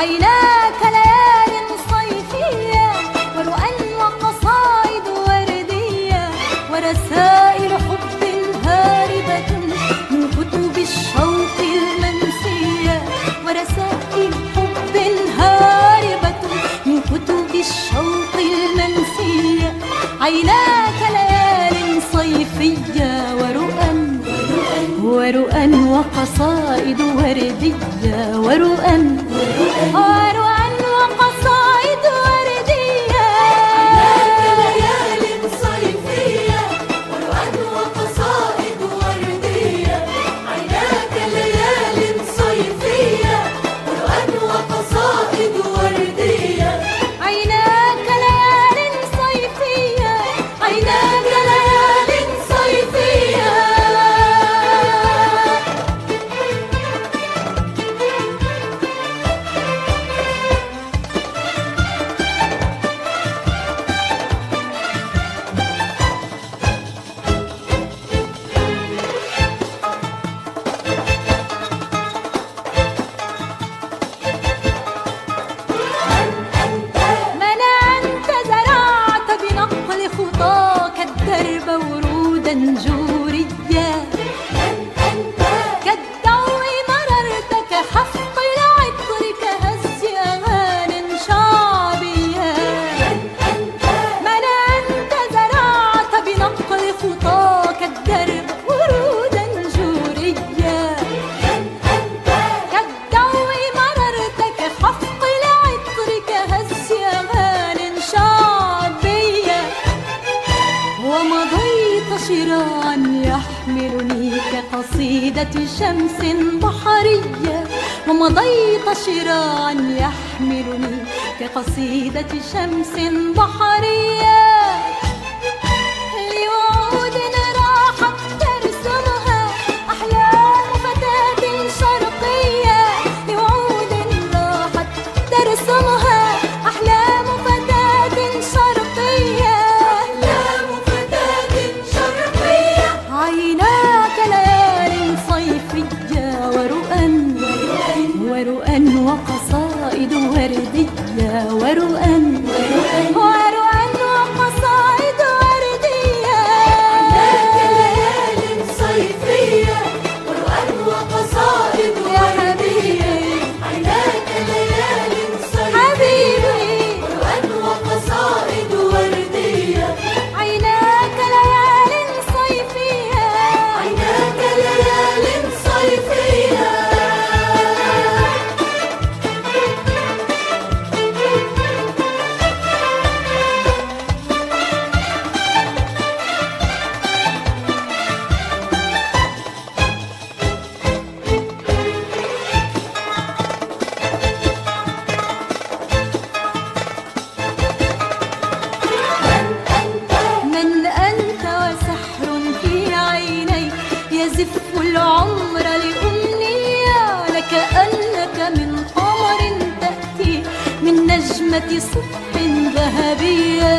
عيناك ليال صيفية ورؤى وقصائد وردية ورسائل حب هاربة من كتب الشوق المنسية ورسائل حب هاربة من كتب الشوق المنسية عيناك ليال صيفية ورؤى وقصائد وردية ورؤى وقصائد وردية عيناك ليال صيفية ورؤى وقصائد وردية عيناك ليال صيفية ورؤى وقصائد وردية عيناك ليال صيفية عيناك ليال صيفية جورية كالضوء مررت كحفظ العطر كهز أغان شعبية من أنت زرعت بنقل خطاك الدرب ورودا جورية كالضوء مررت كحفظ العطر كهز أغان شعبية ومضيت شراعا يحملني كقصيدة شمس بحرية ومضيت شراعا يحملني كقصيدة شمس بحرية لوعود راحت ترسمها أحلام فتاة شرقية لوعود راحت ترسمها أحلام فتاة شرقية عيناك ليال صيفية ورؤى وقصائد وردية ورؤى وقصائد وردية عيناك ليال صيفية ورؤى وقصائد وردية عيناك ليال صيفية ورؤى وقصائد وردية عيناك ليال صيفية عيناك ليال صيفية من أنت وسحر في عيني يزف العمر لأمنية لكأنك من قمر تأتي من نجمة صبح ذهبية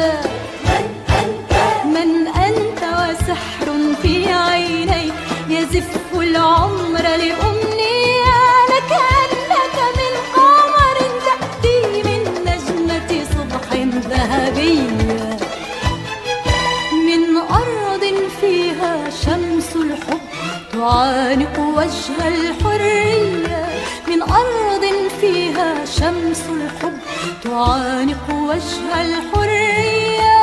من أنت وسحر في عيني يزف العمر لأمنية لكأنك من قمر تأتي من نجمة صبح ذهبية من أرض فيها شمس الحب تعانق وجه الحرية من أرض فيها شمس الحب تعانق وجه الحرية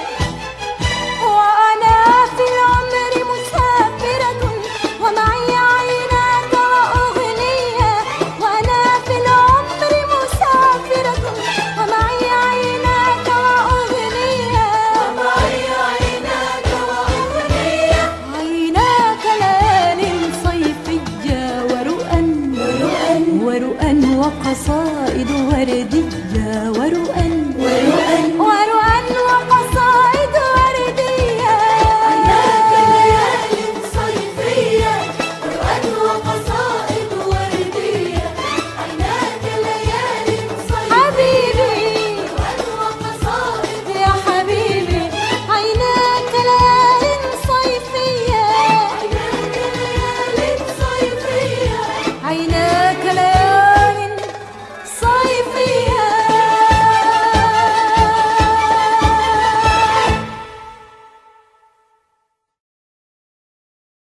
وأنا في العمر مسافرة ومعي عيناك وأغنية وأنا في العمر مسافرة ومعي عيناك وأغنية عيناك ليال صيفية ورؤى وقصائد وردية ورؤى